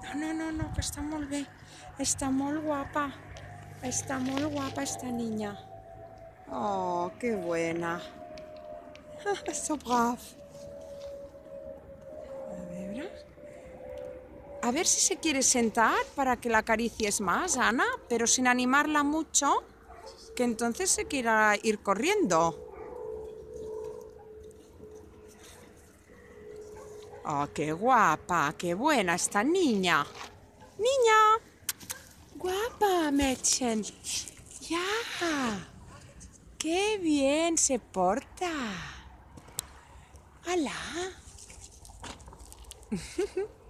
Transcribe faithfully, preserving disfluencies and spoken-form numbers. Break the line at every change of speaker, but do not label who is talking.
No, no, no, no, que està molt bé. Està molt guapa. Està molt guapa esta niña. Oh, qué buena. So brav. A ver. A ver si se quiere sentar para que la acaricies más, Ana, pero sin animarla mucho, que entonces se quiera ir corriendo. Oh, qué guapa, qué buena esta niña. Niña. Guapa, Mädchen. Ya. Qué bien se porta. ¡Hala!